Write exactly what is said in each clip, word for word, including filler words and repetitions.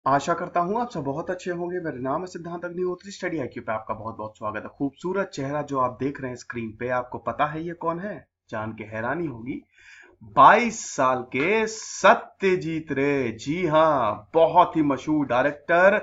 आशा करता हूँ आप सब बहुत अच्छे होंगे। मेरा नाम है सिद्धांत अग्निहोत्री। स्टडी आईक्यू पे आपका बहुत बहुत स्वागत है। खूबसूरत चेहरा जो आप देख रहे हैं स्क्रीन पे, आपको पता है ये कौन है? जान के हैरानी होगी। बाईस साल के सत्यजीत रे। जी हाँ, बहुत ही मशहूर डायरेक्टर,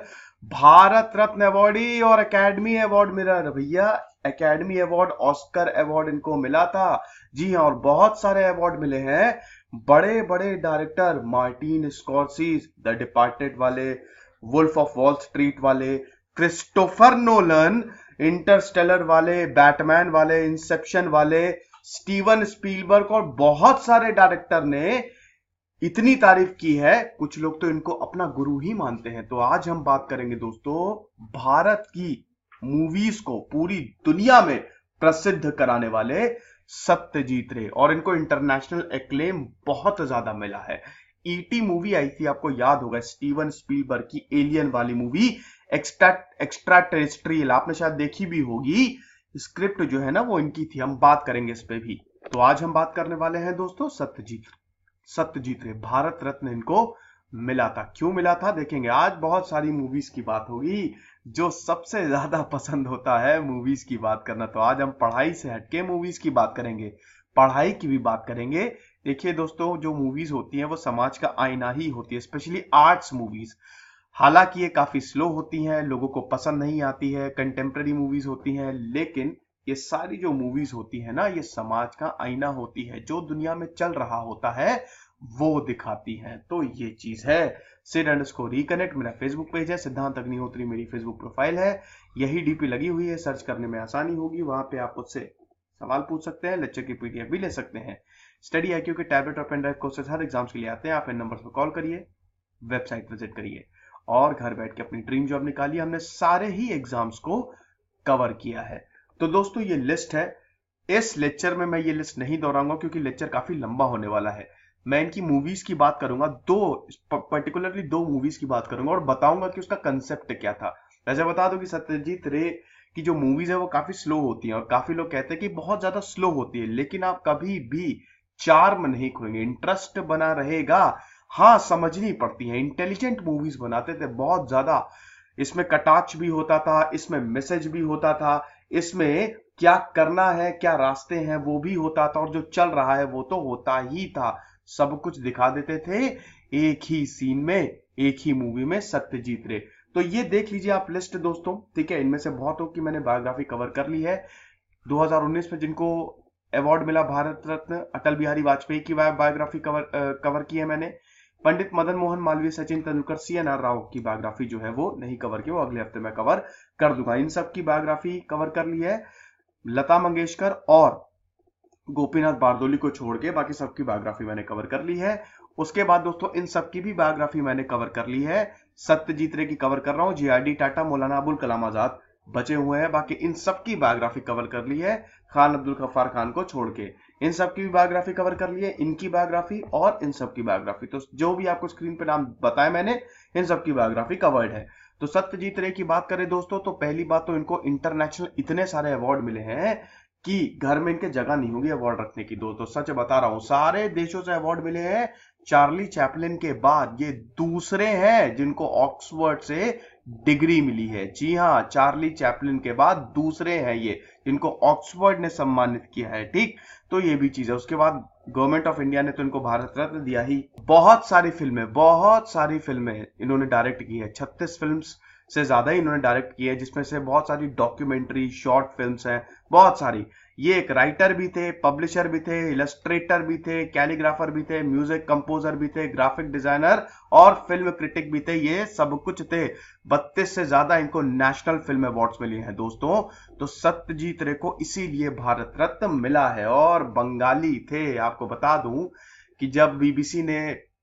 भारत रत्न अवॉर्डी और एकेडमी अवार्ड मिला भैया। एकेडमी अवार्ड, ऑस्कर अवार्ड इनको मिला था। जी हाँ, और बहुत सारे अवार्ड मिले हैं। बड़े बड़े director, Martin Scorsese the departed वाले, वुल्फ ऑफ वॉल स्ट्रीट वाले, क्रिस्टोफर नोलन इंटरस्टेलर वाले, बैटमैन वाले, इंसेप्शन वाले, स्टीवन स्पीलबर्ग और बहुत सारे डायरेक्टर ने इतनी तारीफ की है, कुछ लोग तो इनको अपना गुरु ही मानते हैं। तो आज हम बात करेंगे दोस्तों भारत की मूवीज को पूरी दुनिया में प्रसिद्ध कराने वाले सत्यजीत रे, और इनको इंटरनेशनल एक्लेम बहुत ज्यादा मिला है। ईटी मूवी आई थी, आपको याद होगा, स्टीवन स्पीलबर्ग की एलियन वाली मूवी, एक्स्ट्रा एक्स्ट्रा टेरेस्ट्रियल, आपने शायद देखी भी होगी। स्क्रिप्ट जो है ना वो इनकी थी। हम बात करेंगे इस पे भी। तो आज हम बात करने वाले हैं दोस्तों सत्यजीत सत्यजीत रे। भारत रत्न इनको मिला था। क्यों मिला था देखेंगे। आज बहुत सारी मूवीज की बात होगी। जो सबसे ज्यादा पसंद होता है मूवीज की बात करना, तो आज हम पढ़ाई से हटके मूवीज की बात करेंगे, पढ़ाई की भी बात करेंगे। देखिए दोस्तों, जो मूवीज होती हैं वो समाज का आईना ही होती है, स्पेशली आर्ट्स मूवीज। हालांकि ये काफी स्लो होती हैं, लोगों को पसंद नहीं आती है, कंटेम्प्रेरी मूवीज होती हैं, लेकिन ये सारी जो मूवीज होती है ना, ये समाज का आईना होती है। जो दुनिया में चल रहा होता है वो दिखाती है। तो ये चीज है। सिड अंडरस्कोर रिकनेक्ट मेरा फेसबुक पेज है, सिद्धांत अग्निहोत्री मेरी फेसबुक प्रोफाइल है। यही डीपी लगी हुई है, सर्च करने में आसानी होगी। वहां पे आप मुझसे सवाल पूछ सकते हैं, लेक्चर की पीडीएफ भी ले सकते हैं। स्टडी आईक्यू के टैबलेट और पेनड्राइव कोर्सेज हर एग्जाम्स के लिए आते हैं। आप इन नंबर पर कॉल करिए, वेबसाइट विजिट करिए और घर बैठ के अपनी ड्रीम जॉब निकालिए। हमने सारे ही एग्जाम्स को कवर किया है। तो दोस्तों ये लिस्ट है। इस लेक्चर में मैं ये लिस्ट नहीं दोहराऊंगा क्योंकि लेक्चर काफी लंबा होने वाला है। मैं इनकी मूवीज की बात करूंगा, दो पर्टिकुलरली दो मूवीज की बात करूंगा और बताऊंगा कि उसका कंसेप्ट क्या था। वैसे बता दो कि सत्यजीत रे की जो मूवीज है वो काफी स्लो होती हैं, और काफी लोग कहते हैं कि बहुत ज्यादा स्लो होती है, लेकिन आप कभी भी चार्म नहीं खोएंगे, इंटरेस्ट बना रहेगा। हाँ, समझनी पड़ती है। इंटेलिजेंट मूवीज बनाते थे बहुत ज्यादा। इसमें कटाक्ष भी होता था, इसमें मैसेज भी होता था, इसमें क्या करना है, क्या रास्ते हैं वो भी होता था, और जो चल रहा है वो तो होता ही था। सब कुछ दिखा देते थे एक ही सीन में, एक ही मूवी में, सत्यजीत रे। तो ये देख लीजिए आप लिस्ट दोस्तों, ठीक है। इनमें से बहुत हो कि मैंने बायोग्राफी कवर कर ली है। दो हज़ार उन्नीस में जिनको अवार्ड मिला भारत रत्न, अटल बिहारी वाजपेयी की बायोग्राफी कवर अ, कवर की है मैंने। Pandit Madan Mohan Malviya, Sachin Tendulkar, C N R Rao की बायोग्राफी जो है वो नहीं कवर की, वो अगले हफ्ते मैं कवर कर दूंगा। इन सब की बायोग्राफी कवर कर ली है। लता मंगेशकर और गोपीनाथ बारदोली को छोड़ के बाकी सबकी बायोग्राफी मैंने कवर कर ली है। उसके बाद दोस्तों इन सबकी भी बायोग्राफी मैंने कवर कर ली है। सत्यजीत रे की कवर कर रहा हूं, जीआरडी टाटा, मौलाना अबुल कलाम आजाद बचे हुए हैं। बाकी इन सबकी बायोग्राफी कवर कर ली है, खान अब्दुल गफ्फार खान को छोड़ के। इन सबकी भी बायोग्राफी कवर कर ली है, इनकी बायोग्राफी और इन सबकी बायोग्राफी। तो जो भी आपको स्क्रीन पे नाम बताया मैंने, इन सबकी बायोग्राफी कवर्ड है। तो सत्यजीत रे की बात करें दोस्तों, तो पहली बात तो इनको इंटरनेशनल इतने सारे अवार्ड मिले हैं कि घर में इनके जगह नहीं होगी अवार्ड रखने की। दोस्तों सच बता रहा हूं, सारे देशों से अवार्ड मिले हैं। चार्ली चैपलिन के बाद ये दूसरे हैं जिनको ऑक्सफोर्ड से डिग्री मिली है। जी हां, चार्ली चैपलिन के बाद दूसरे हैं ये जिनको ऑक्सफोर्ड ने सम्मानित किया है। ठीक, तो ये भी चीज है। उसके बाद गवर्नमेंट ऑफ इंडिया ने तो इनको भारत रत्न दिया ही। बहुत सारी फिल्में बहुत सारी फिल्में इन्होंने डायरेक्ट की है। छत्तीस फिल्म्स से ज्यादा ही इन्होंने डायरेक्ट की है, जिसमें से बहुत सारी डॉक्यूमेंट्री, शॉर्ट फिल्म्स हैं, बहुत सारी। ये एक राइटर भी थे, पब्लिशर भी थे, इलस्ट्रेटर भी थे, कैलीग्राफर भी थे, म्यूजिक कंपोजर भी थे, ग्राफिक डिजाइनर और फिल्म क्रिटिक भी थे। ये सब कुछ थे। बत्तीस से ज्यादा इनको नेशनल फिल्म अवार्ड्स मिले हैं दोस्तों। तो सत्यजीत रे को इसीलिए भारत रत्न मिला है। और बंगाली थे, आपको बता दूं कि जब बीबीसी ने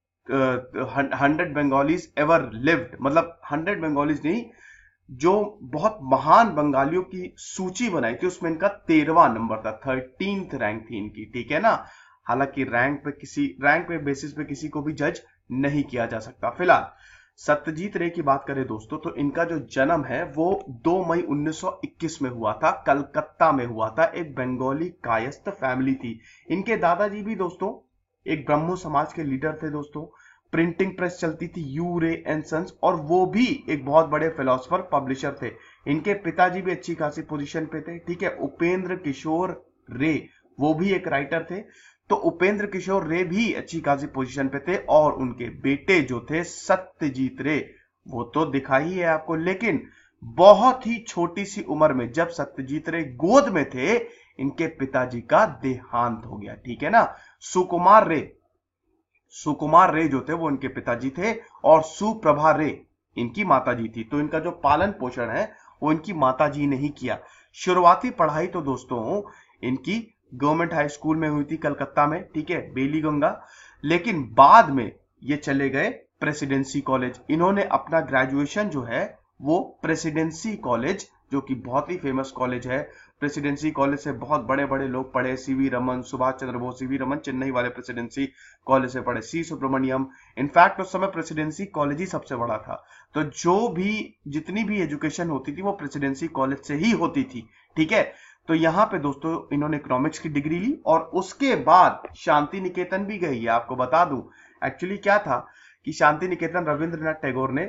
हंड्रेड बंगालीज एवर लिव्ड, मतलब हंड्रेड बंगालीज नहीं, जो बहुत महान बंगालियों की सूची बनाई थी, उसमें इनका तेरहवां नंबर था, थर्टीन्थ रैंक थी इनकी, ठीक है ना। हालांकि रैंक पे किसी रैंक पे बेसिस पे किसी को भी जज नहीं किया जा सकता। फिलहाल सत्यजीत रे की बात करें दोस्तों, तो इनका जो जन्म है वो दो मई उन्नीस सौ इक्कीस में हुआ था, कलकत्ता में हुआ था। एक बंगाली कायस्थ फैमिली थी। इनके दादाजी भी दोस्तों एक ब्रह्मो समाज के लीडर थे दोस्तों। प्रिंटिंग प्रेस चलती थी यू रे एंड सन्स, और वो भी एक बहुत बड़े फिलोसफर पब्लिशर थे। इनके पिताजी भी अच्छी खासी पोजीशन पे थे, ठीक है। उपेंद्र किशोर रे, वो भी एक राइटर थे। तो उपेंद्र किशोर रे भी अच्छी खासी पोजीशन पे थे, और उनके बेटे जो थे सत्यजीत रे, वो तो दिखा ही है आपको। लेकिन बहुत ही छोटी सी उम्र में, जब सत्यजीत रे गोद में थे, इनके पिताजी का देहांत हो गया, ठीक है ना। सुकुमार रे, सुकुमार रे जो थे वो इनके पिताजी थे, और सुप्रभा रे इनकी माताजी थी। तो इनका जो पालन पोषण है वो इनकी माताजी ने ही किया। शुरुआती पढ़ाई तो दोस्तों इनकी गवर्नमेंट हाई स्कूल में हुई थी कलकत्ता में, ठीक है, बेली गंगा। लेकिन बाद में ये चले गए प्रेसिडेंसी कॉलेज। इन्होंने अपना ग्रेजुएशन जो है वो प्रेसिडेंसी कॉलेज, जो कि बहुत ही फेमस कॉलेज है, प्रेसिडेंसी कॉलेज से बहुत बड़े बड़े लोग पढ़े, सीवी रमन, सुभाष चंद्र बोस। सीवी रमन चेन्नई वाले प्रेसिडेंसी कॉलेज से पढ़े, सी सुब्रमण्यम। इनफैक्ट उस समय प्रेसिडेंसी कॉलेज ही सबसे बड़ा था। तो जो भी जितनी भी एजुकेशन होती थी वो प्रेसिडेंसी कॉलेज से ही होती थी, ठीक है। तो यहाँ पे दोस्तों इन्होंने इकोनॉमिक्स की डिग्री ली, और उसके बाद शांति निकेतन भी गई है। आपको बता दूं एक्चुअली क्या था कि शांति निकेतन रविंद्रनाथ टैगोर ने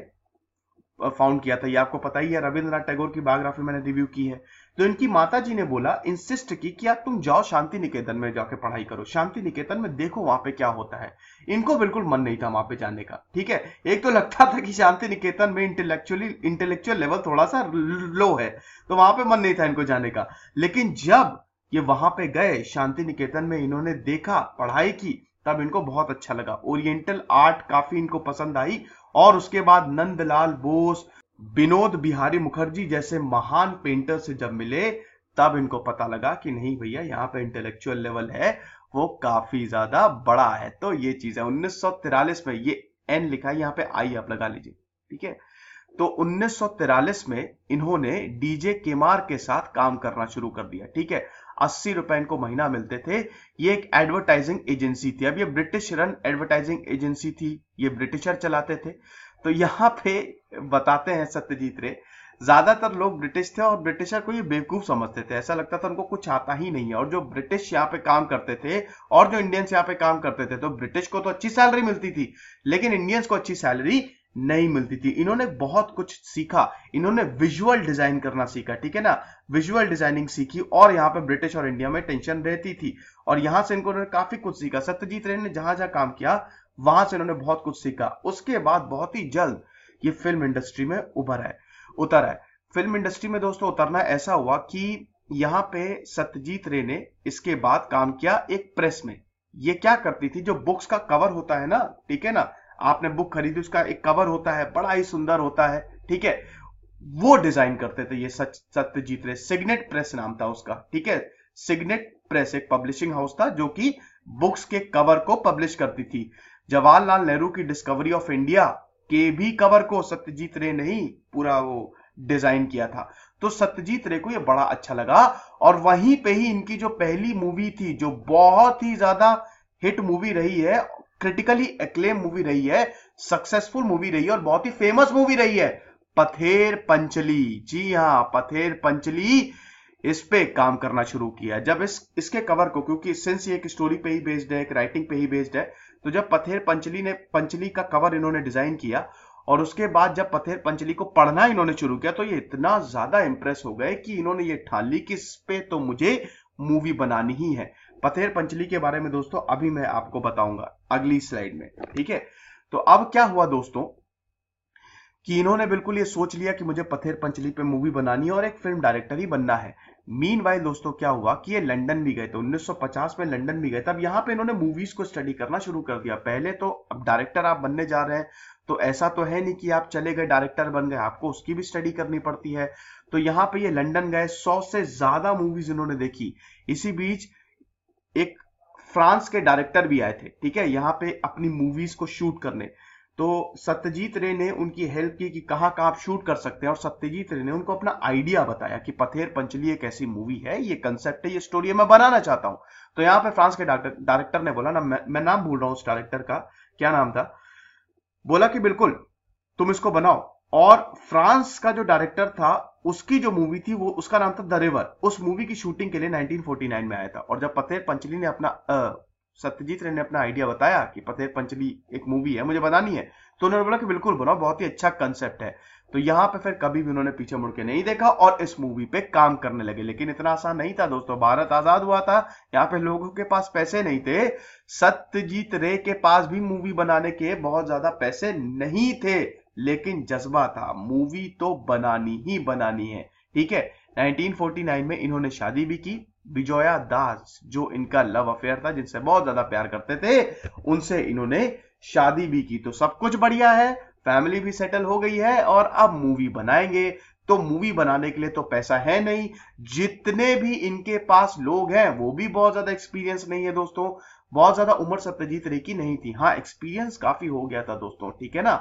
फाउंड किया था, ये आपको पता ही है। रविंद्रनाथ टैगोर की बायोग्राफी मैंने रिव्यू की है। तो इनकी माताजी ने बोला, इंसिस्ट की कि यार तुम जाओ शांति निकेतन में जाके पढ़ाई करो, शांति निकेतन में देखो वहां पे क्या होता है। इनको बिल्कुल मन नहीं था वहां पे जाने का, ठीक है। एक तो लगता था कि शांति निकेतन में इंटेलेक्चुअली इंटेलेक्चुअल लेवल थोड़ा सा लो है, तो वहां पे मन नहीं था इनको जाने का। लेकिन जब ये वहां पे गए शांति निकेतन में, इन्होंने देखा, पढ़ाई की, तब इनको बहुत अच्छा लगा। ओरिएंटल आर्ट काफी इनको पसंद आई, और उसके बाद नंदलाल बोस, विनोद बिहारी मुखर्जी जैसे महान पेंटर से जब मिले, तब इनको पता लगा कि नहीं भैया, यहाँ पे इंटेलेक्चुअल लेवल है वो काफी ज्यादा बड़ा है। तो ये चीज है। उन्नीस सौ तिरालीस में, ये एन लिखा है यहाँ पे, आई आप लगा लीजिए, ठीक है। तो उन्नीस सौ तिरालीस में इन्होंने डीजे केमार के साथ काम करना शुरू कर दिया, ठीक है। अस्सी रुपए इनको महीना मिलते थे। ये एक एडवर्टाइजिंग एजेंसी थी। अब ये ब्रिटिश रन एडवर्टाइजिंग एजेंसी थी, ये ब्रिटिशर चलाते थे। तो यहाँ पे बताते हैं सत्यजीत रे, ज्यादातर लोग ब्रिटिश थे और ब्रिटिशर को ये बेवकूफ समझते थे, ऐसा लगता था उनको कुछ आता ही नहीं है। और जो ब्रिटिश यहाँ पे काम करते थे और जो इंडियंस यहाँ पे काम करते थे, तो ब्रिटिश को तो अच्छी सैलरी मिलती थी, लेकिन इंडियंस को अच्छी सैलरी नहीं मिलती थी। इन्होंने बहुत कुछ सीखा, इन्होंने विजुअल डिजाइन करना सीखा, ठीक है ना, विजुअल डिजाइनिंग सीखी। और यहाँ पे ब्रिटिश और इंडिया में टेंशन रहती थी, और यहां से इनको काफी कुछ सीखा। सत्यजीत रे ने जहां जहां काम किया वहां से इन्होंने बहुत कुछ सीखा। उसके बाद बहुत ही जल्द ये फिल्म इंडस्ट्री में उभर है उतर है फिल्म इंडस्ट्री में दोस्तों उतरना ऐसा हुआ कि यहाँ पे सत्यजीत रे ने इसके बाद काम किया एक प्रेस में। ये क्या करती थी, जो बुक्स का कवर होता है ना, ठीक है ना, आपने बुक खरीदी, उसका एक कवर होता है, बड़ा ही सुंदर होता है, ठीक है, वो डिजाइन करते थे ये सत्यजीत रे। सिग्नेट प्रेस नाम था उसका, ठीक है। सिग्नेट प्रेस एक पब्लिशिंग हाउस था जो कि बुक्स के कवर को पब्लिश करती थी। जवाहरलाल नेहरू की डिस्कवरी ऑफ इंडिया के भी कवर को सत्यजीत रे ने ही पूरा वो डिजाइन किया था। तो सत्यजीत रे को ये बड़ा अच्छा लगा, और वहीं पे ही इनकी जो पहली मूवी थी, जो बहुत ही ज्यादा हिट मूवी रही है, क्रिटिकली एक्लेम मूवी रही है, सक्सेसफुल मूवी रही है, और बहुत ही फेमस मूवी रही है, पथेर पंचली। जी हाँ, पथेर पंचली, इस पे काम करना शुरू किया। जब इस इसके कवर को, क्योंकि सिंस ये एक स्टोरी पे ही बेस्ड है, एक राइटिंग पे ही बेस्ड है, तो जब पथेर पंचली ने पंचली का कवर इन्होंने डिजाइन किया, और उसके बाद जब पथेर पंचली को पढ़ना इन्होंने शुरू किया, तो ये इतना ज्यादा इंप्रेस हो गए कि इन्होंने ये ठान ली कि इस पे तो मुझे मूवी बनानी ही है। पथेर पंचली के बारे में दोस्तों अभी मैं आपको बताऊंगा अगली स्लाइड में, ठीक है। तो अब क्या हुआ दोस्तों कि इन्होंने बिल्कुल ये सोच लिया कि मुझे पथेर पंचली पे मूवी बनानी है और एक फिल्म डायरेक्टर ही बनना है। मीनवाइल दोस्तों क्या हुआ कि ये लंदन भी गए थे, उन्नीस सौ पचास में लंदन भी गए। तब यहाँ पे इन्होंने मूवीज को स्टडी करना शुरू कर दिया। पहले तो अब डायरेक्टर आप बनने जा रहे हैं, तो ऐसा तो है नहीं कि आप चले गए डायरेक्टर बन गए, आपको उसकी भी स्टडी करनी पड़ती है। तो यहाँ पे ये लंदन गए, सौ से ज्यादा मूवीज इन्होंने देखी। इसी बीच एक फ्रांस के डायरेक्टर भी आए थे, ठीक है, यहाँ पे अपनी मूवीज को शूट करने। तो सत्यजीत रे ने उनकी हेल्प की कि कहाँ कहाँ आप शूट कर सकते हैं, और सत्यजीत रे ने उनको अपना आइडिया बताया कि पथेर पंचली एक ऐसी मूवी है, ये कंसेप्ट है, ये स्टोरी मैं बनाना चाहता हूं। तो यहाँ पे फ्रांस के डायरेक्टर ने बोला ना, मैं, मैं नाम भूल रहा हूं उस डायरेक्टर का, क्या नाम था, बोला कि बिल्कुल तुम इसको बनाओ। और फ्रांस का जो डायरेक्टर था, उसकी जो मूवी थी वो उसका नाम था द रिवर। उस मूवी की शूटिंग के लिए नाइनटीन फोर्टी नाइन में आया था। और जब पथेर पंचली ने अपना सत्यजीत रे ने अपना आइडिया बताया कि पथेर पंचली एक मूवी है, मुझे बनानी है, तो उन्होंने बोला कि बिल्कुल बनाओ, बहुत ही अच्छा कंसेप्ट है। तो यहाँ पे फिर कभी भी उन्होंने पीछे मुड़ के नहीं देखा और इस मूवी पे काम करने लगे। लेकिन इतना आसान नहीं था दोस्तों, भारत आजाद हुआ था, यहाँ पे लोगों के पास पैसे नहीं थे। सत्यजीत रे के पास भी मूवी बनाने के बहुत ज्यादा पैसे नहीं थे, लेकिन जज्बा था, मूवी तो बनानी ही बनानी है। ठीक है, नाइनटीन फोर्टी नाइन में इन्होंने शादी भी की। विजया दास जो इनका लव अफेयर था, जिनसे बहुत ज्यादा प्यार करते थे, उनसे इन्होंने शादी भी की। तो सब कुछ बढ़िया है, फैमिली भी सेटल हो गई है और अब मूवी बनाएंगे। तो मूवी बनाने के लिए तो पैसा है नहीं, जितने भी इनके पास लोग हैं वो भी बहुत ज्यादा एक्सपीरियंस नहीं है दोस्तों। बहुत ज्यादा उम्र सत्यजीत रे की नहीं थी, हाँ एक्सपीरियंस काफी हो गया था दोस्तों, ठीक है ना।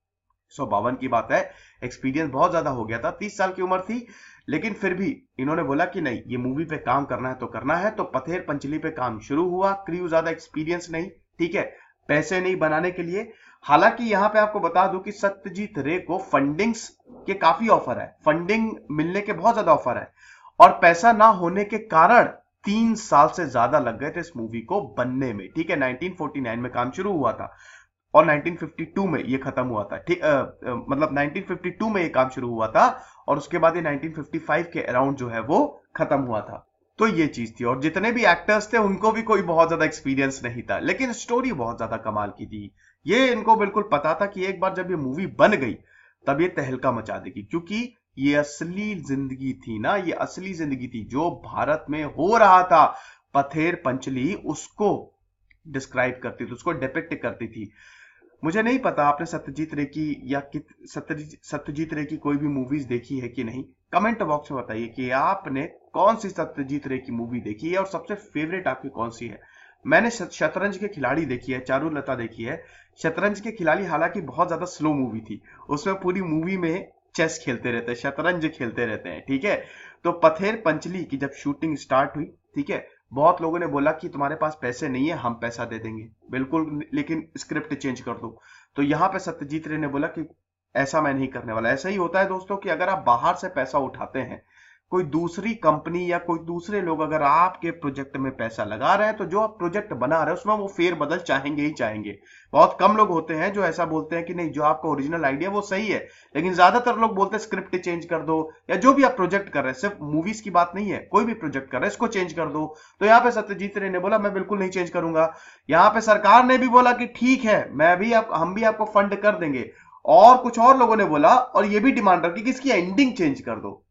सौ बावन की बात है, एक्सपीरियंस बहुत ज्यादा हो गया था, तीस साल की उम्र थी। लेकिन फिर भी इन्होंने बोला कि नहीं, ये मूवी पे काम करना है तो करना है। तो पथेर पंचली पे काम शुरू हुआ। क्रू ज्यादा एक्सपीरियंस नहीं, ठीक है, पैसे नहीं बनाने के लिए। हालांकि यहां पे आपको बता दूं कि सत्यजीत रे को फंडिंग्स के काफी ऑफर है, फंडिंग मिलने के बहुत ज्यादा ऑफर है, और पैसा ना होने के कारण तीन साल से ज्यादा लग गए थे इस मूवी को बनने में। ठीक है, नाइनटीन फोर्टी नाइन में काम शुरू हुआ था और नाइनटीन फिफ्टी टू में ये खत्म हुआ था। ठीक, मतलब नाइनटीन फिफ्टी टू में ये काम शुरू हुआ था और उसके बाद ये नाइनटीन फिफ्टी फाइव के अराउंड जो है वो खत्म हुआ था। तो ये चीज थी, और जितने भी एक्टर्स थे उनको भी कोई बहुत ज्यादा एक्सपीरियंस नहीं था, लेकिन स्टोरी बहुत ज्यादा कमाल की थी। ये इनको बिल्कुल पता था कि एक बार जब ये मूवी बन गई तब ये तहलका मचा देगी, क्योंकि ये असली जिंदगी थी ना, ये असली जिंदगी थी जो भारत में हो रहा था। पथेर पंचली उसको डिस्क्राइब करती थी, उसको डिपिक्ट करती थी। मुझे नहीं पता आपने सत्यजीत रे की या सत्यजीत सत्यजीत रे की कोई भी मूवीज देखी है कि नहीं, कमेंट बॉक्स में बताइए कि आपने कौन सी सत्यजीत रे की मूवी देखी है और सबसे फेवरेट आपकी कौन सी है। मैंने शतरंज के खिलाड़ी देखी है, चारुलता देखी है। शतरंज के खिलाड़ी हालांकि बहुत ज्यादा स्लो मूवी थी, उसमें पूरी मूवी में चेस खेलते रहते हैं, शतरंज खेलते रहते हैं, ठीक है। तो पथेर पंचली की जब शूटिंग स्टार्ट हुई, ठीक है, बहुत लोगों ने बोला कि तुम्हारे पास पैसे नहीं है, हम पैसा दे देंगे, बिल्कुल, लेकिन स्क्रिप्ट चेंज कर दो। तो यहां पे सत्यजीत रे ने बोला कि ऐसा मैं नहीं करने वाला। ऐसा ही होता है दोस्तों कि अगर आप बाहर से पैसा उठाते हैं, कोई दूसरी कंपनी या कोई दूसरे लोग अगर आपके प्रोजेक्ट में पैसा लगा रहे हैं, तो जो आप प्रोजेक्ट बना रहे हैं उसमें वो फेर बदल चाहेंगे ही चाहेंगे। बहुत कम लोग होते हैं जो ऐसा बोलते हैं कि नहीं, जो आपका ओरिजिनल आइडिया वो सही है, लेकिन ज्यादातर लोग बोलते हैं स्क्रिप्ट चेंज कर दो, या जो भी आप प्रोजेक्ट कर रहे हैं, सिर्फ मूवीज की बात नहीं है, कोई भी प्रोजेक्ट कर रहे हैं इसको चेंज कर दो। तो यहाँ पे सत्यजीत रे ने बोला मैं बिल्कुल नहीं चेंज करूंगा। यहाँ पे सरकार ने भी बोला कि ठीक है, मैं भी आप, हम भी आपको फंड कर देंगे। और कुछ और लोगों ने बोला और ये भी डिमांड रखी कि इसकी एंडिंग चेंज कर दो।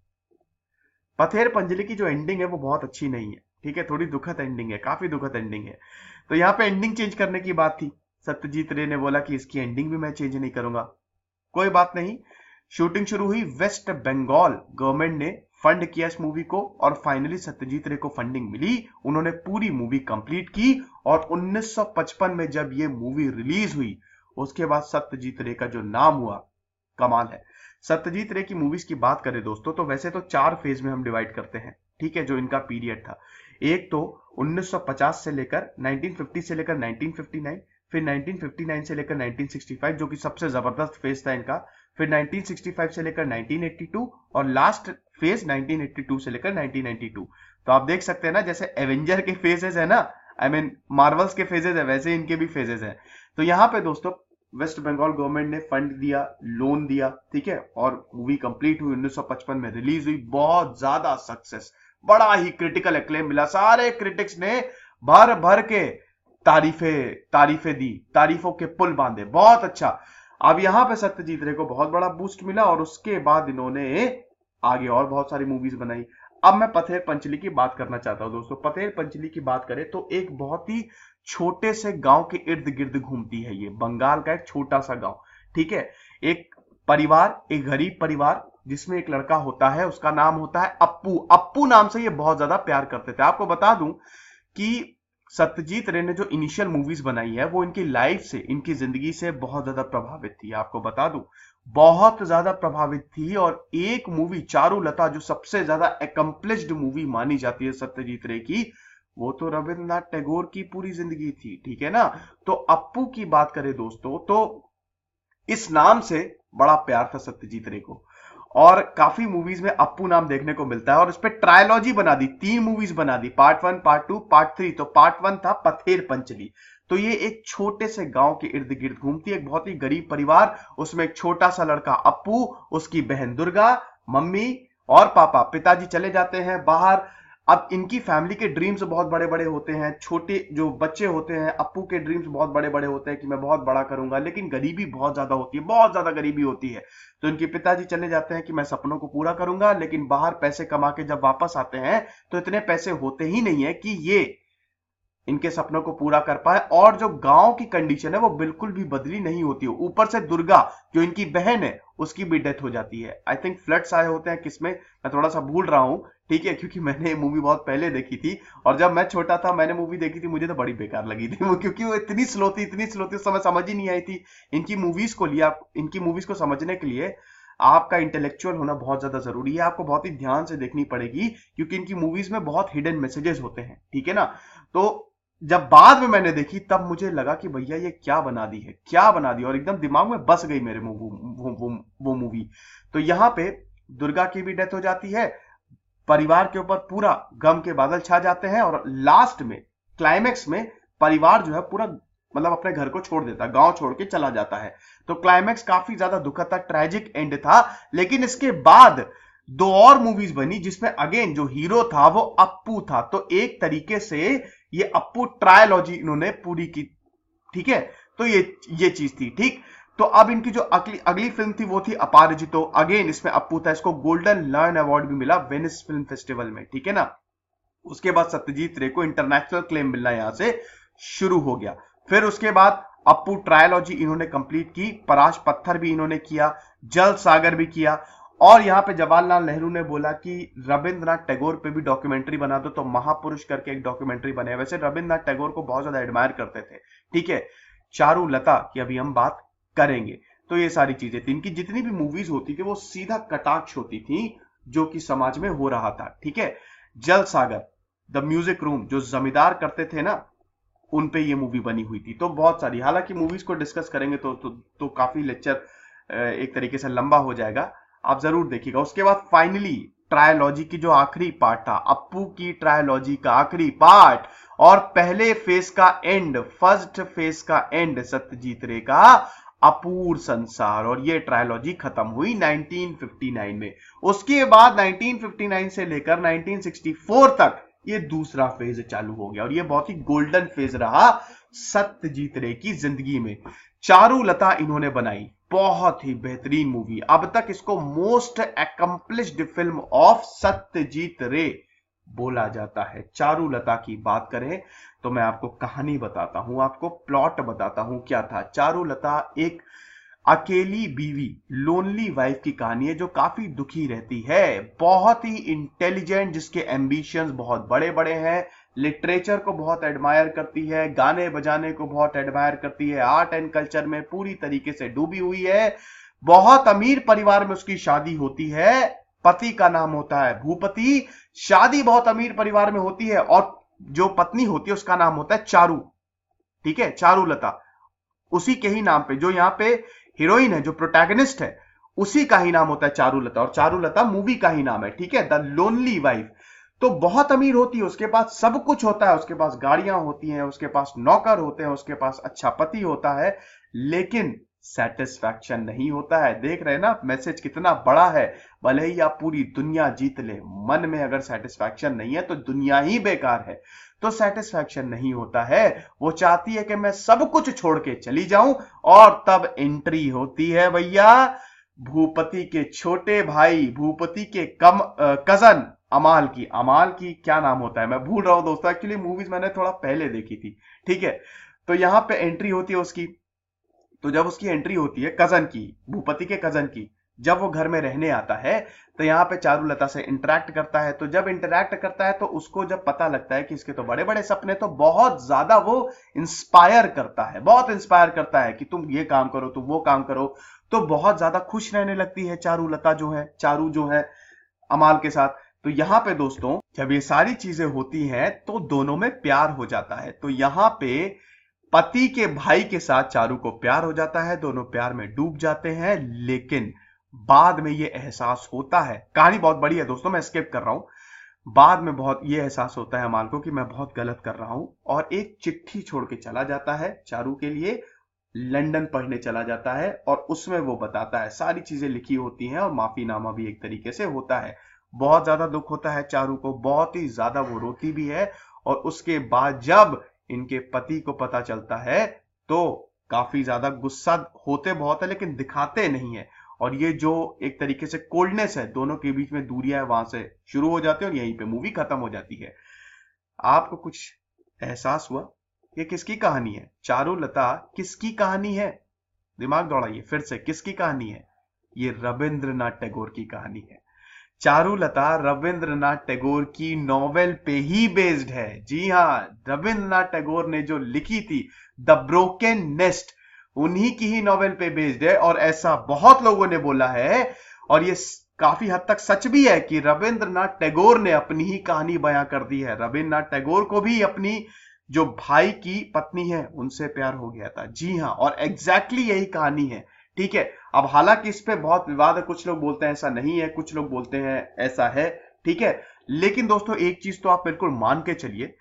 पथेर पंचली की जो एंडिंग है वो बहुत अच्छी नहीं है, ठीक है, थोड़ी दुखद एंडिंग है, काफी दुखद एंडिंग है। तो यहाँ पे एंडिंग चेंज करने की बात थी, सत्यजीत रे ने बोला कि इसकी एंडिंग भी मैं चेंज नहीं करूंगा। कोई बात नहीं, शूटिंग शुरू हुई। वेस्ट बंगाल गवर्नमेंट ने फंड किया इस मूवी को और फाइनली सत्यजीत रे को फंडिंग मिली, उन्होंने पूरी मूवी कंप्लीट की। और उन्नीस सौ पचपन में जब ये मूवी रिलीज हुई, उसके बाद सत्यजीत रे का जो नाम हुआ, कमाल है। सत्यजीत रे की मूवीज की बात करें दोस्तों, तो वैसे तो चार फेज में हम डिवाइड करते हैं, ठीक है, जो इनका पीरियड था। एक तो उन्नीस सौ पचास से लेकर नाइनटीन फिफ्टी से लेकर नाइनटीन फिफ्टी नाइन, फिर नाइनटीन फिफ्टी नाइन से लेकर नाइनटीन सिक्सटी फाइव जो कि सबसे जबरदस्त फेज था इनका, फिर नाइनटीन सिक्सटी फाइव से लेकर नाइनटीन एटी टू और last phase nineteen eighty two से लेकर नाइनटीन नाइंटी टू। तो आप देख सकते हैं ना, जैसे एवेंजर के फेजेस है ना, आई मीन मार्वल्स के फेजेस है, वैसे इनके भी फेजेस है। तो यहाँ पे दोस्तों वेस्ट बंगाल गवर्नमेंट ने फंड दिया, लोन दिया, ठीक है, और मूवी कंप्लीट हुई, उन्नीस सौ पचपन में रिलीज हुई, बहुत ज्यादा सक्सेस, बड़ा ही क्रिटिकल एक्लेम मिला, सारे क्रिटिक्स ने भर भर के तारीफें तारीफें दी, तारीफों के पुल बांधे, बहुत अच्छा। अब यहां पे सत्यजीत रे को बहुत बड़ा बूस्ट मिला और उसके बाद इन्होंने आगे और बहुत सारी मूवीज बनाई। अब मैं पथेर पंचली की बात करना चाहता हूं दोस्तों। पथेर पंचली की बात करें तो एक बहुत ही छोटे से गांव के इर्द गिर्द घूमती है, ये बंगाल का एक छोटा सा गांव, ठीक है। एक परिवार, एक गरीब परिवार, जिसमें एक लड़का होता है, उसका नाम होता है अप्पू। अप्पू नाम से ये बहुत ज्यादा प्यार करते थे। आपको बता दूं कि सत्यजीत रे ने जो इनिशियल मूवीज बनाई है वो इनकी लाइफ से, इनकी जिंदगी से बहुत ज्यादा प्रभावित थी। आपको बता दूं, बहुत ज्यादा प्रभावित थी। और एक मूवी चारुलता, जो सबसे ज्यादा एकम्प्लिश्ड मूवी मानी जाती है सत्यजीत रे की, वो तो रविंद्रनाथ टैगोर की पूरी जिंदगी थी, ठीक है ना। तो अप्पू की बात करें दोस्तों, तो इस नाम से बड़ा प्यार था सत्यजीत रे को। और काफी मूवीज में अप्पू नाम देखने को मिलता है और इस पे ट्रायलॉजी बना दी, तीन मूवीज बना दी, part one, part two, part three. तो पार्ट वन था पथेर पंचली। तो ये एक छोटे से गांव के इर्द गिर्द घूमती है एक बहुत ही गरीब परिवार, उसमें एक छोटा सा लड़का अप्पू, उसकी बहन दुर्गा, मम्मी और पापा। पिताजी चले जाते हैं बाहर। अब इनकी फैमिली के ड्रीम्स बहुत बड़े बड़े होते हैं, छोटे जो बच्चे होते हैं अप्पू के ड्रीम्स बहुत बड़े बड़े होते हैं कि मैं बहुत बड़ा करूंगा, लेकिन गरीबी बहुत ज्यादा होती है, बहुत ज्यादा गरीबी होती है। तो इनके पिताजी चले जाते हैं कि मैं सपनों को पूरा करूंगा, लेकिन बाहर पैसे कमा के जब वापस आते हैं तो इतने पैसे होते ही नहीं है कि ये इनके सपनों को पूरा कर पाए। और जो गांव की कंडीशन है वो बिल्कुल भी बदली नहीं होती है। ऊपर से दुर्गा जो इनकी बहन है उसकी भी डेथ हो जाती है। आई थिंक फ्लड्स आए होते हैं किसमें, मैं थोड़ा सा भूल रहा हूं, ठीक है, क्योंकि मैंने ये मूवी बहुत पहले देखी थी और जब मैं छोटा था मैंने मूवी देखी थी, मुझे तो बड़ी बेकार लगी थी वो, क्योंकि वो इतनी स्लो थी, इतनी स्लो थी, उस समय समझ ही नहीं आई थी। इनकी मूवीज को लिया, इनकी मूवीज को समझने के लिए आपका इंटेलेक्चुअल होना बहुत ज्यादा जरूरी है, आपको बहुत ही ध्यान से देखनी पड़ेगी, क्योंकि इनकी मूवीज में बहुत हिडन मैसेजेस होते हैं, ठीक है ना। तो जब बाद में मैंने देखी तब मुझे लगा कि भैया ये क्या बना दी है, क्या बना दी, और एकदम दिमाग में बस गई मेरे वो, वो, वो, वो मूवी। तो यहां पे दुर्गा की भी डेथ हो जाती है, परिवार के ऊपर पूरा गम के बादल छा जाते हैं और लास्ट में क्लाइमेक्स में परिवार जो है पूरा मतलब अपने घर को छोड़ देता है, गांव छोड़ के चला जाता है। तो क्लाइमेक्स काफी ज्यादा दुखद था, ट्रेजिक एंड था। लेकिन इसके बाद दो और मूवीज बनी जिसमें अगेन जो हीरो था वो अप्पू था। तो एक तरीके से ये अप्पू ट्रायलॉजी इन्होंने पूरी की, ठीक है। तो ये ये चीज थी, ठीक। तो अब इनकी जो अगली अगली फिल्म थी वो थी अपराजितो। अगेन इसमें अप्पू था, इसको गोल्डन लायन अवार्ड भी मिला वेनिस फिल्म फेस्टिवल में, ठीक है ना। उसके बाद सत्यजीत रे को इंटरनेशनल क्लेम मिलना यहां से शुरू हो गया। फिर उसके बाद अप्पू ट्रायलॉजी इन्होंने कंप्लीट की, पराश पत्थर भी इन्होंने किया, जल सागर भी किया। और यहां पे जवाहरलाल नेहरू ने बोला कि रविंद्रनाथ टैगोर पे भी डॉक्यूमेंट्री बना दो, तो महापुरुष करके एक डॉक्यूमेंट्री बने। वैसे रविंद्रनाथ टैगोर को बहुत ज्यादा एडमायर करते थे, ठीक है। चारुलता की अभी हम बात करेंगे। तो ये सारी चीजें थी, इनकी जितनी भी मूवीज होती थी वो सीधा कटाक्ष होती थी जो कि समाज में हो रहा था, ठीक है। जल सागर, द म्यूजिक रूम, जो जमींदार करते थे ना, उन पे ये मूवी बनी हुई थी। तो बहुत सारी, हालांकि मूवीज को डिस्कस करेंगे तो तो, तो काफी लेक्चर एक तरीके से लंबा हो जाएगा, आप जरूर देखिएगा। उसके बाद फाइनली ट्रायलॉजी की जो आखिरी पार्ट था, अप्पू की ट्रायलॉजी का आखिरी पार्ट और पहले फेज का एंड, फर्स्ट फेज का एंड, सत्यजीत रे का अपूर संसार। और ये ट्रायलॉजी खत्म हुई नाइनटीन फिफ्टी नाइन में। उसके बाद नाइनटीन फिफ्टी नाइन से लेकर नाइनटीन सिक्सटी फोर तक ये दूसरा फेज चालू हो गया और ये बहुत ही गोल्डन फेज रहा सत्यजीत रे की जिंदगी में। चारुलता इन्होंने बनाई, बहुत ही बेहतरीन मूवी, अब तक इसको most accomplished film of Satyajit Ray बोला जाता है। चारुलता की बात करें तो मैं आपको कहानी बताता हूं, आपको प्लॉट बताता हूं क्या था। चारुलता एक अकेली बीवी, लोनली वाइफ की कहानी है जो काफी दुखी रहती है, बहुत ही इंटेलिजेंट, जिसके एम्बिशंस बहुत बड़े बड़े हैं, लिटरेचर को बहुत एडमायर करती है, गाने बजाने को बहुत एडमायर करती है, आर्ट एंड कल्चर में पूरी तरीके से डूबी हुई है। बहुत अमीर परिवार में उसकी शादी होती है, पति का नाम होता है भूपति, शादी बहुत अमीर परिवार में होती है और जो पत्नी होती है उसका नाम होता है चारू, ठीक है, चारुलता। उसी के ही नाम पे जो यहाँ पे हीरोइन है, जो प्रोटैगनिस्ट है, उसी का ही नाम होता है चारुलता और चारुलता मूवी का ही नाम है, ठीक है, द लोनली वाइफ। तो बहुत अमीर होती है, उसके पास सब कुछ होता है, उसके पास गाड़ियां होती हैं, उसके पास नौकर होते हैं, उसके पास अच्छा पति होता है, लेकिन सेटिस्फैक्शन नहीं होता है। देख रहे हैं ना मैसेज कितना बड़ा है, भले ही आप पूरी दुनिया जीत ले, मन में अगर सेटिस्फैक्शन नहीं है तो दुनिया ही बेकार है। तो सेटिस्फैक्शन नहीं होता है, वो चाहती है कि मैं सब कुछ छोड़ के चली जाऊं और तब एंट्री होती है भैया भूपति के छोटे भाई, भूपति के कम कजन अमाल की। अमाल की क्या नाम होता है मैं भूल रहा हूं दोस्तों, एक्चुअली मूवीज मैंने थोड़ा पहले देखी थी, ठीक है। तो यहां पे एंट्री होती है उसकी। तो जब उसकी एंट्री होती है कजन की, भूपति के कजन की, जब वो घर में रहने आता है तो यहाँ पे चारुलता से इंटरेक्ट करता है। तो जब इंटरेक्ट करता है तो उसको जब पता लगता है कि इसके तो बड़े बड़े सपने, तो बहुत ज्यादा वो इंस्पायर करता है, बहुत इंस्पायर करता है कि तुम ये काम करो, तुम वो काम करो। तो बहुत ज्यादा खुश रहने लगती है चारुलता जो है, चारू जो है अमाल के साथ। तो यहां पे दोस्तों जब ये सारी चीजें होती हैं तो दोनों में प्यार हो जाता है। तो यहां पे पति के भाई के साथ चारू को प्यार हो जाता है, दोनों प्यार में डूब जाते हैं। लेकिन बाद में ये एहसास होता है, कहानी बहुत बड़ी है दोस्तों, मैं स्किप कर रहा हूं। बाद में बहुत ये एहसास होता है अमाल को कि मैं बहुत गलत कर रहा हूं, और एक चिट्ठी छोड़ के चला जाता है चारू के लिए, लंदन पढ़ने चला जाता है, और उसमें वो बताता है, सारी चीजें लिखी होती हैं और माफीनामा भी एक तरीके से होता है। बहुत ज्यादा दुख होता है चारू को, बहुत ही ज्यादा वो रोती भी है, और उसके बाद जब इनके पति को पता चलता है तो काफी ज्यादा गुस्सा होते बहुत है, लेकिन दिखाते नहीं है। और ये जो एक तरीके से कोल्डनेस है, दोनों के बीच में दूरियां है, वहां से शुरू हो जाती है और यहीं पे मूवी खत्म हो जाती है। आपको कुछ एहसास हुआ ये किसकी कहानी है? चारुलता किसकी कहानी है? दिमाग दौड़ाइए फिर से, किसकी कहानी है? ये रविंद्रनाथ टैगोर की कहानी है। चारुलता रविंद्रनाथ टैगोर की नॉवेल पे ही बेस्ड है। जी हां, रविंद्रनाथ टैगोर ने जो लिखी थी द ब्रोकन नेस्ट, उन्हीं की ही नॉवेल पे बेस्ड है। और ऐसा बहुत लोगों ने बोला है, और ये काफी हद तक सच भी है, कि रविंद्रनाथ टैगोर ने अपनी ही कहानी बयां कर दी है। रविंद्रनाथ टैगोर को भी अपनी जो भाई की पत्नी है उनसे प्यार हो गया था। जी हां, और एग्जैक्टली यही कहानी है। ठीक है, अब हालांकि इस पे बहुत विवाद है, कुछ लोग बोलते हैं ऐसा नहीं है, कुछ लोग बोलते हैं ऐसा है। ठीक है, लेकिन दोस्तों एक चीज तो आप बिल्कुल मान के चलिए,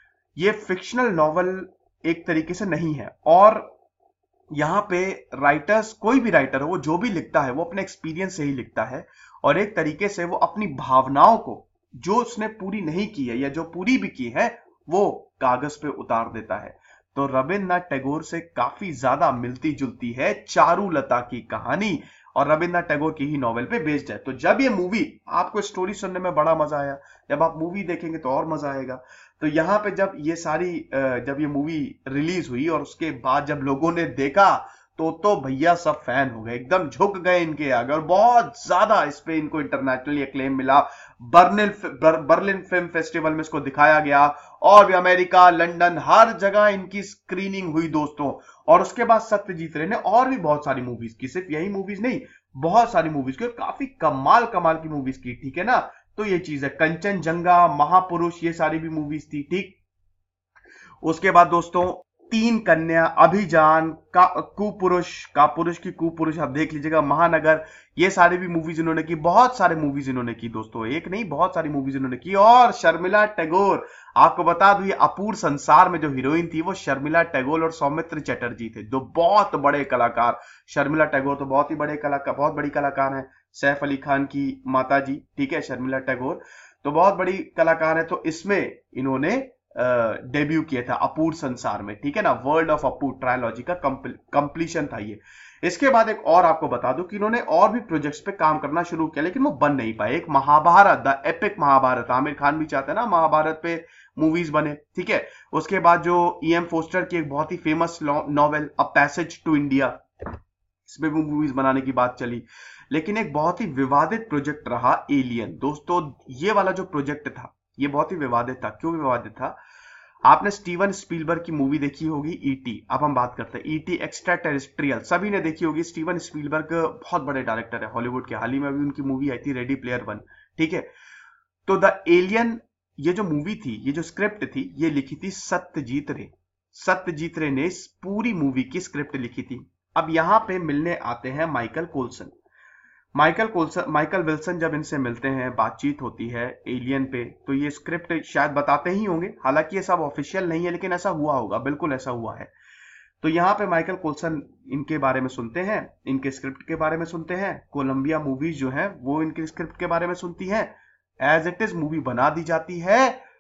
ये फिक्शनल नॉवल एक तरीके से नहीं है। और यहां पे राइटर्स, कोई भी राइटर हो, वो जो भी लिखता है वो अपने एक्सपीरियंस से ही लिखता है, और एक तरीके से वो अपनी भावनाओं को जो उसने पूरी नहीं की है या जो पूरी भी की है वो कागज पे उतार देता है। तो रविंद्रनाथ टैगोर से काफी ज्यादा मिलती जुलती है चारुलता की कहानी, और रविंद्रनाथ टैगोर की ही नॉवेल पे बेस्ड है। तो जब ये मूवी, आपको स्टोरी सुनने में बड़ा मजा आया, जब आप मूवी देखेंगे तो और मजा आएगा। तो यहां पे जब ये सारी जब ये मूवी रिलीज हुई और उसके बाद जब लोगों ने देखा तो तो भैया सब फैन हो गए, एकदम झुक गए इनके आगे, और बहुत ज्यादा इस पे इनको इंटरनेशनली एक्लेम मिला। बर्लिन बर, बर्लिन फिल्म फेस्टिवल में इसको दिखाया गया, और भी अमेरिका, लंदन, हर जगह इनकी स्क्रीनिंग हुई दोस्तों। और उसके बाद सत्यजीत रे ने और भी बहुत सारी मूवीज की, सिर्फ यही मूवीज नहीं, बहुत सारी मूवीज की, और काफी कमाल कमाल की मूवीज की। ठीक है ना, तो ये चीज है। कंचनजंगा, महापुरुष, ये सारी भी मूवीज थी। ठीक, उसके बाद दोस्तों तीन कन्या, अभिजान, का कुपुरुष, का पुरुष की कुपुरुष, आप देख लीजिएगा, महानगर, ये सारी भी मूवीज इन्होंने की। बहुत सारे मूवीज इन्होंने की दोस्तों, एक नहीं बहुत सारी मूवीज इन्होंने की। और शर्मिला टैगोर, आपको बता दूं ये अपूर्व संसार में जो हीरोइन थी वो शर्मिला टैगोर और सौमित्र चटर्जी थे, जो बहुत बड़े कलाकार। शर्मिला टैगोर तो बहुत ही बड़े कलाकार, बहुत बड़ी कलाकार है, सैफ अली खान की माता जी। ठीक है, शर्मिला टैगोर तो बहुत बड़ी कलाकार है। तो इसमें इन्होंने डेब्यू किया था अपूर्व संसार में। ठीक है ना, वर्ल्ड ऑफ अपूर्व ट्रायलॉजी का कंप्लीशन था ये। इसके बाद एक और आपको बता दूं कि इन्होंने और भी प्रोजेक्ट्स पे काम करना शुरू किया, लेकिन वो बन नहीं पाए। एक महाभारत, द एपिक महाभारत, आमिर खान भी चाहते हैं ना महाभारत पे मूवीज बने। ठीक है, उसके बाद जो ई एम फोस्टर की एक बहुत ही famous novel a passage to India, इसमें भी मूवीज बनाने की बात चली। लेकिन एक बहुत ही विवादित प्रोजेक्ट रहा एलियन दोस्तों। ये वाला जो प्रोजेक्ट था ये बहुत ही विवादित था। क्यों विवादित था? आपने स्टीवन स्पीलबर्ग की मूवी देखी होगी ईटी। अब हम बात करते हैं ईटी एक्स्ट्रा टेरेस्ट्रियल, सभी ने देखी होगी। स्टीवन स्पीलबर्ग बहुत बड़े डायरेक्टर है हॉलीवुड के, हाल ही में भी उनकी मूवी आई थी रेडी प्लेयर वन। ठीक है, तो द एलियन, ये जो मूवी थी, ये जो स्क्रिप्ट थी, ये लिखी थी सत्यजीत रे। सत्यजीत रे ने इस पूरी मूवी की स्क्रिप्ट लिखी थी। अब यहां पे मिलने आते हैं Michael Colson. Michael Colson, Michael Wilson जब इनसे मिलते हैं, बातचीत होती है एलियन पे, तो ये स्क्रिप्ट शायद बताते ही होंगे, हालांकि ये सब ऑफिशियल नहीं है, लेकिन ऐसा हुआ होगा, बिल्कुल ऐसा हुआ है। तो यहाँ पे माइकल कोल्सन इनके बारे में सुनते हैं, इनके स्क्रिप्ट के बारे में सुनते हैं, कोलंबिया मूवीज जो है वो इनके स्क्रिप्ट के बारे में सुनती है। एज इट इज मूवी बना दी जाती है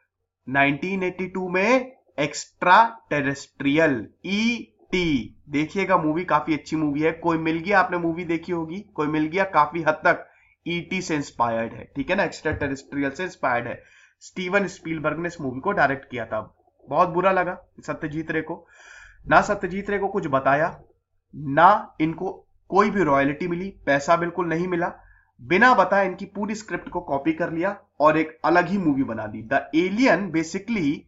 नाइनटीन एटी टू में एक्स्ट्रा टेरेस्ट्रियल, ई टी। देखिएगा मूवी काफी अच्छी मूवी है। कोई मिल गया, आपने मूवी देखी होगी, कोई मिल गया, काफी हद तक ईटी से इंस्पायर्ड है। ठीक है ना, एक्स्ट्रा टेरेस्ट्रियल से इंस्पायर्ड है। स्टीवन स्पीलबर्ग ने इस मूवी को डायरेक्ट किया था। बहुत बुरा लगा सत्यजीत रे को, ना सत्यजीत रे को कुछ बताया, ना इनको कोई भी रॉयल्टी मिली, पैसा बिल्कुल नहीं मिला। बिना बताए इनकी पूरी स्क्रिप्ट को कॉपी कर लिया और एक अलग ही मूवी बना दी। द एलियन बेसिकली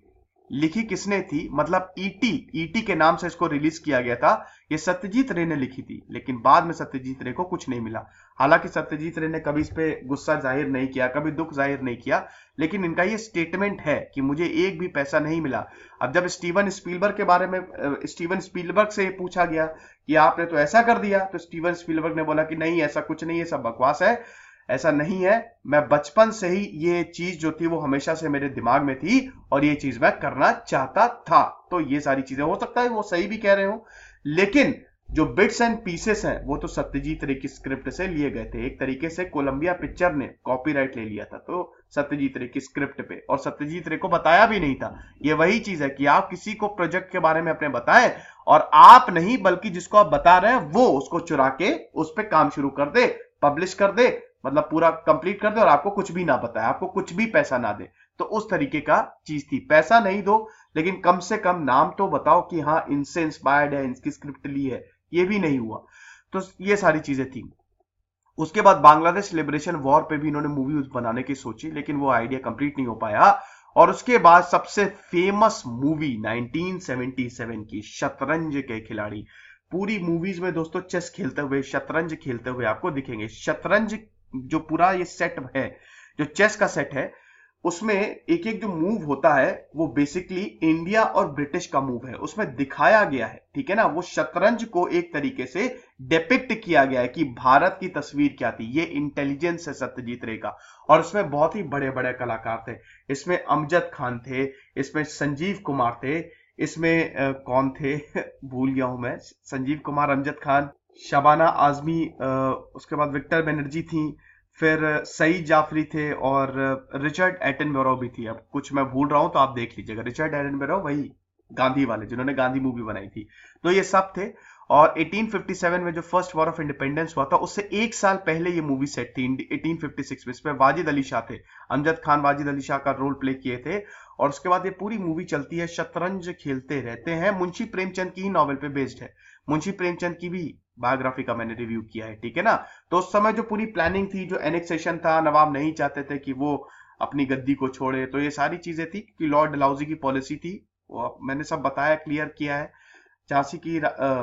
लिखी किसने थी, मतलब ईटी, ईटी के नाम से इसको रिलीज किया गया था, ये सत्यजीत रे ने लिखी थी, लेकिन बाद में सत्यजीत रे को कुछ नहीं मिला। हालांकि सत्यजीत रे ने कभी इस पे गुस्सा जाहिर नहीं किया, कभी दुख जाहिर नहीं किया, लेकिन इनका ये स्टेटमेंट है कि मुझे एक भी पैसा नहीं मिला। अब जब स्टीवन स्पीलबर्ग के बारे में स्टीवन स्पीलबर्ग से पूछा गया कि आपने तो ऐसा कर दिया, तो स्टीवन स्पीलबर्ग ने बोला कि नहीं, ऐसा कुछ नहीं है, सब बकवास है, ऐसा नहीं है, मैं बचपन से ही ये चीज जो थी वो हमेशा से मेरे दिमाग में थी और ये चीज मैं करना चाहता था। तो ये सारी चीजें, हो सकता है वो सही भी कह रहे हो, लेकिन जो बिट्स एंड पीसेस हैं वो तो सत्यजीत रे की स्क्रिप्ट से लिए गए थे। एक तरीके से कोलंबिया पिक्चर ने कॉपीराइट ले लिया था तो सत्यजीत रे की स्क्रिप्ट पे, और सत्यजीत रे को बताया भी नहीं था। ये वही चीज है कि आप किसी को प्रोजेक्ट के बारे में अपने बताएं और आप नहीं बल्कि जिसको आप बता रहे हैं वो उसको चुरा के उस पर काम शुरू कर दे, पब्लिश कर दे, मतलब पूरा कंप्लीट कर दे और आपको कुछ भी ना बताए, आपको कुछ भी पैसा ना दे। तो उस तरीके का चीज थी। पैसा नहीं दो लेकिन कम से कम नाम तो बताओ कि हाँ इनसे इंस्पायर्ड है, इनकी स्क्रिप्ट ली है। ये भी नहीं हुआ। तो ये सारी चीजें थी। उसके बाद बांग्लादेश लिबरेशन वॉर पे भी इन्होंने मूवी बनाने की सोची, लेकिन वो आइडिया कंप्लीट नहीं हो पाया। और उसके बाद सबसे famous movie nineteen seventy seven की शतरंज के खिलाड़ी। पूरी मूवीज में दोस्तों चेस खेलते हुए, शतरंज खेलते हुए आपको दिखेंगे। शतरंज जो पूरा ये सेट है, जो चेस का सेट है, उसमें एक एक जो मूव होता है वो बेसिकली इंडिया और ब्रिटिश का मूव है, उसमें दिखाया गया है, ठीक है ना। वो शतरंज को एक तरीके से डिपिक्ट किया गया है कि भारत की तस्वीर क्या थी। ये इंटेलिजेंस है सत्यजीत रे का। और इसमें बहुत ही बड़े बड़े कलाकार थे। इसमें अमजद खान थे, इसमें संजीव कुमार थे, इसमें आ, कौन थे भूल गया हूं मैं। संजीव कुमार, अमजद खान, शबाना आजमी, आ, उसके बाद विक्टर बनर्जी थी, फिर सईद जाफरी थे और रिचर्ड एटनबरो भी थी। अब कुछ मैं भूल रहा हूं तो आप देख लीजिएगा। रिचर्ड एटनबरो वही गांधी वाले जिन्होंने गांधी मूवी बनाई थी। तो ये सब थे। और एटीन फिफ्टी सेवन में जो फर्स्ट वॉर ऑफ इंडिपेंडेंस हुआ था उससे एक साल पहले ये मूवी सेट थी एटीन फिफ्टी सिक्स में। इसमें वाजिद अली शाह थे, अमजद खान वाजिद अली शाह का रोल प्ले किए थे। और उसके बाद ये पूरी मूवी चलती है, शतरंज खेलते रहते हैं। मुंशी प्रेमचंद की ही नॉवेल पे बेस्ड है। मुंशी प्रेमचंद की भी बायोग्राफी का मैंने रिव्यू किया है, ठीक है ना। तो उस समय जो पूरी प्लानिंग थी, जो एनेक्सेशन था, नवाब नहीं चाहते थे कि वो अपनी गद्दी को छोड़े, तो ये सारी चीजें थी कि लॉर्ड डलहौजी की पॉलिसी थी, वो मैंने सब बताया, क्लियर किया है। झांसी की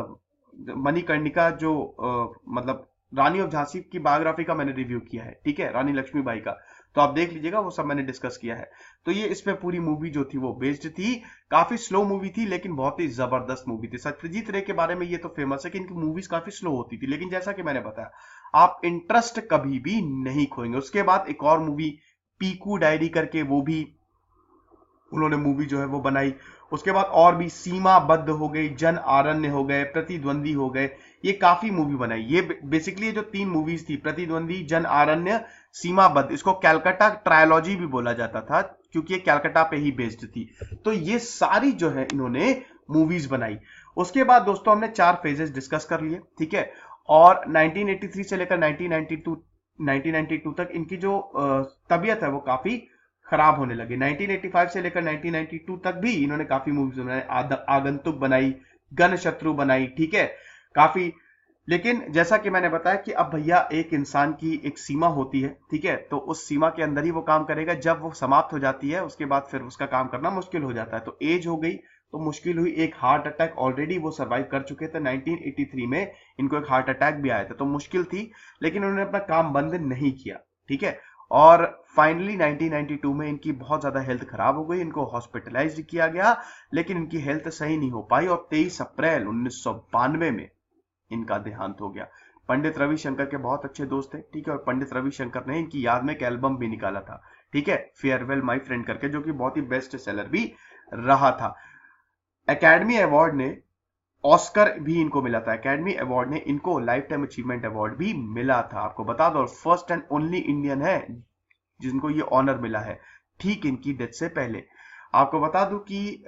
मणिकर्णिका जो आ, मतलब रानी ऑफ झांसी की बायोग्राफी का मैंने रिव्यू किया है, ठीक है, रानी लक्ष्मीबाई का, तो आप देख लीजिएगा, वो सब मैंने डिस्कस किया है। तो ये इस पे पूरी मूवी जो थी वो बेस्ड थी। काफी स्लो मूवी थी लेकिन बहुत ही जबरदस्त मूवी थी। सत्यजीत रे के बारे में ये तो फेमस है कि इनकी मूवीज काफी स्लो होती थी, लेकिन जैसा कि मैंने बताया आप इंटरेस्ट कभी भी नहीं खोएंगे। उसके बाद एक और मूवी पीकू डायरी करके, वो भी उन्होंने मूवी जो है वो बनाई। उसके बाद और भी सीमाबद्ध हो गई, जन आरण्य हो गए, प्रतिद्वंदी हो गए, ये काफी मूवी बनाई। ये बेसिकली ये जो तीन मूवीज थी, प्रतिद्वंदी, जन आरण्य, सीमाबद्ध, इसको कैलकाटा ट्रायोलॉजी भी बोला जाता था क्योंकि ये कैलकाटा पे ही बेस्ड थी। तो ये सारी जो है इन्होंने मूवीज बनाई। उसके बाद दोस्तों हमने चार फेजेस डिस्कस कर लिए, ठीक है। और नाइनटीन एटी थ्री से लेकर nineteen ninety two nineteen ninety two तक इनकी जो तबीयत है वो काफी खराब होने लगी। नाइनटीन एटी फाइव से लेकर नाइनटीन नाइंटी टू तक भी इन्होंने काफी मूवीज बनाई। आगंतुक बनाई, गन शत्रु बनाई, ठीक है, काफी। लेकिन जैसा कि मैंने बताया कि अब भैया एक इंसान की एक सीमा होती है, ठीक है, तो उस सीमा के अंदर ही वो काम करेगा। जब वो समाप्त हो जाती है उसके बाद फिर उसका काम करना मुश्किल हो जाता है। तो एज हो गई तो मुश्किल हुई। एक हार्ट अटैक ऑलरेडी वो सर्वाइव कर चुके थे। नाइनटीन एटी थ्री में इनको एक हार्ट अटैक भी आया था, तो मुश्किल थी, लेकिन उन्होंने अपना काम बंद नहीं किया, ठीक है। और फाइनली नाइनटीन नाइंटी टू में इनकी बहुत ज्यादा हेल्थ खराब हो गई, इनको हॉस्पिटलाइज किया गया, लेकिन इनकी हेल्थ सही नहीं हो पाई और तेईस अप्रैल उन्नीस सौ बानवे में इनका देहांत हो गया। पंडित रविशंकर के बहुत अच्छे दोस्त थे, ठीक है, और पंडित रविशंकर ने इनकी याद में एक एल्बम भी निकाला था, ठीक है, फेयरवेल माय फ्रेंड करके, जो कि बहुत ही बेस्ट सेलर भी रहा था। एकेडमी अवार्ड ने, ऑस्कर भी इनको मिला था, एकेडमी अवार्ड ने इनको लाइफ टाइम अचीवमेंट अवार्ड भी मिला था। आपको बता दो, फर्स्ट एंड ओनली इंडियन है जिनको ये ऑनर मिला है, ठीक इनकी डेथ से पहले। आपको बता दूं कि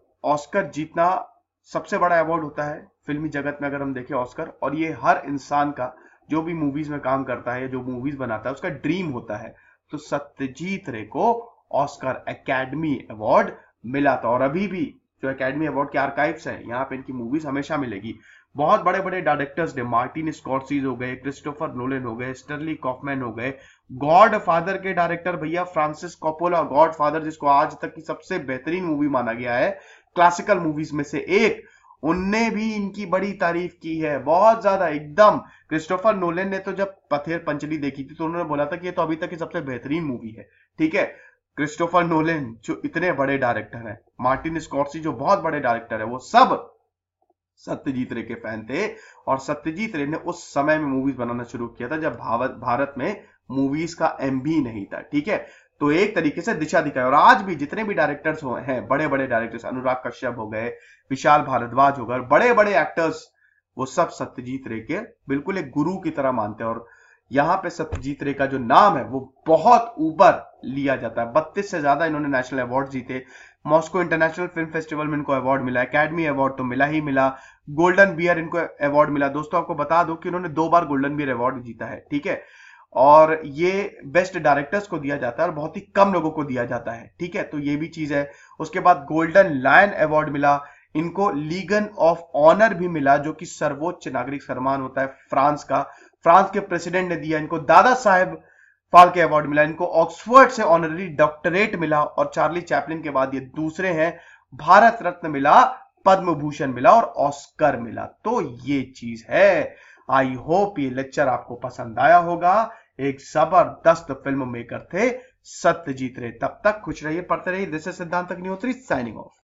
ऑस्कर जीतना सबसे बड़ा अवार्ड होता है फिल्मी जगत में, अगर हम देखें ऑस्कर, और ये हर इंसान का जो भी मूवीज में काम करता है, जो मूवीज बनाता है, उसका ड्रीम होता है। तो सत्यजीत रे को ऑस्कर एकेडमी अवार्ड मिला था। और अभी भी जो एकेडमी अवार्ड के आर्काइव्स हैं, यहाँ पे इनकी मूवीज हमेशा मिलेगी। बहुत बड़े बड़े डायरेक्टर्स ने, मार्टिन स्कॉर्सेज़ हो गए, क्रिस्टोफर नोलन हो गए, स्टर्ली कॉफमैन हो गए, गॉड फादर के डायरेक्टर भैया फ्रांसिस कोपोला, गॉड फादर जिसको आज तक की सबसे बेहतरीन मूवी माना गया है क्लासिकल मूवीज में से एक, उनने भी इनकी बड़ी तारीफ की है बहुत ज्यादा एकदम। क्रिस्टोफर नोलन ने तो जब पथेर पंचली देखी थी तो उन्होंने बोला था कि ये तो अभी तक की सबसे बेहतरीन मूवी है, ठीक है। क्रिस्टोफर नोलन जो इतने बड़े डायरेक्टर हैं, मार्टिन स्कॉर्सेज़ी जो बहुत बड़े डायरेक्टर है, वो सब सत्यजीत रे के फैन थे। और सत्यजीत रे ने उस समय में मूवीज बनाना शुरू किया था जब भारत भारत में मूवीज का एम भी नहीं था, ठीक है। तो एक तरीके से दिशा दिखाई। और आज भी जितने भी डायरेक्टर्स हैं, बड़े बड़े डायरेक्टर्स, अनुराग कश्यप हो गए, विशाल भारद्वाज हो गए, बड़े बड़े एक्टर्स, वो सब सत्यजीत रे के बिल्कुल एक गुरु की तरह मानते हैं। और यहाँ पे सत्यजीत रे का जो नाम है वो बहुत ऊपर लिया जाता है। बत्तीस से ज्यादा इन्होंने नेशनल अवार्ड जीते, मॉस्को इंटरनेशनल फिल्म फेस्टिवल में इनको अवार्ड मिला, एकेडमी अवार्ड तो मिला ही मिला, गोल्डन बियर इनको अवार्ड मिला। दोस्तों आपको बता दो कि इन्होंने दो बार गोल्डन बियर अवार्ड जीता है, ठीक है। और ये बेस्ट डायरेक्टर्स को दिया जाता है और बहुत ही कम लोगों को दिया जाता है, ठीक है। तो ये भी चीज है। उसके बाद गोल्डन लायन अवार्ड मिला इनको, लीगन ऑफ ऑनर भी मिला जो कि सर्वोच्च नागरिक सम्मान होता है फ्रांस का, फ्रांस के प्रेसिडेंट ने दिया इनको। दादा साहेब फाल्के अवार्ड मिला इनको, ऑक्सफोर्ड से ऑनररी डॉक्टरेट मिला, और चार्ली चैपलिन के बाद ये दूसरे हैं। भारत रत्न मिला, पद्म भूषण मिला और ऑस्कर मिला। तो ये चीज है। आई होप ये लेक्चर आपको पसंद आया होगा। एक जबरदस्त फिल्म मेकर थे सत्यजीत रे। तब तक खुश रहिए, पढ़ते रहिए। दिस इज सिद्धांत अग्निहोत्री साइनिंग ऑफ।